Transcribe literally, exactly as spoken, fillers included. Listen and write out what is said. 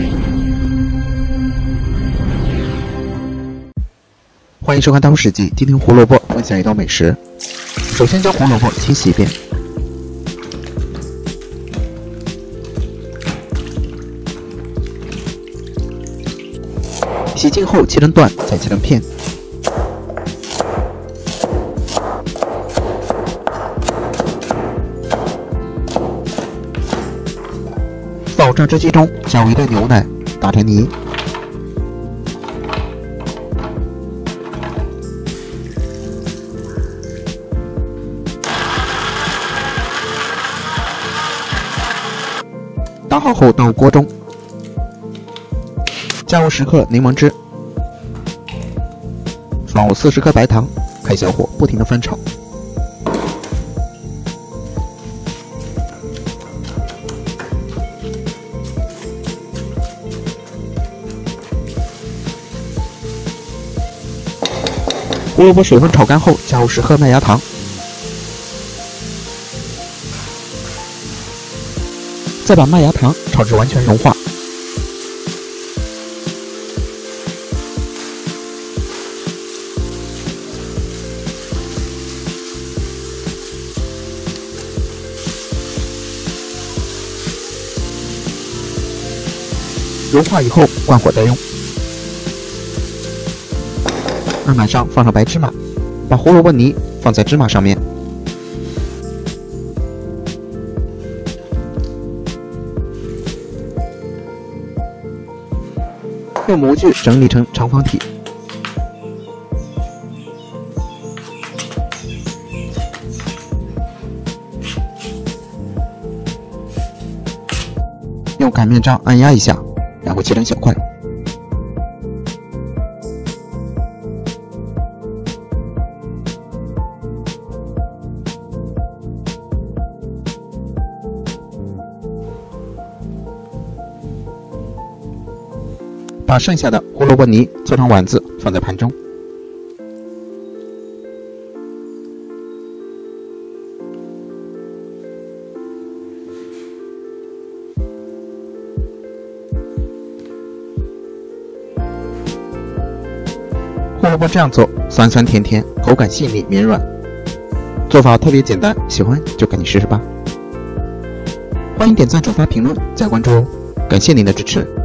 欢迎收看大厨史记，听听胡萝卜分享一道美食。首先将胡萝卜清洗一遍，洗净后切成段，再切成片。到榨汁机中加入一袋牛奶，打成泥。打好后倒入锅中，加入十克柠檬汁，放入四十克白糖，开小火不停地翻炒。胡萝卜水分炒干后，加入十克麦芽糖，再把麦芽糖炒至完全融化。融化以后关火待用。案板上放上白芝麻，把胡萝卜泥放在芝麻上面。用模具整理成长方体。用擀面杖按压一下，然后切成小块。把剩下的胡萝卜泥做成丸子，放在盘中。胡萝卜这样做，酸酸甜甜，口感细腻绵软，做法特别简单，喜欢就赶紧试试吧。欢迎点赞、转发、评论、加关注哦！感谢您的支持。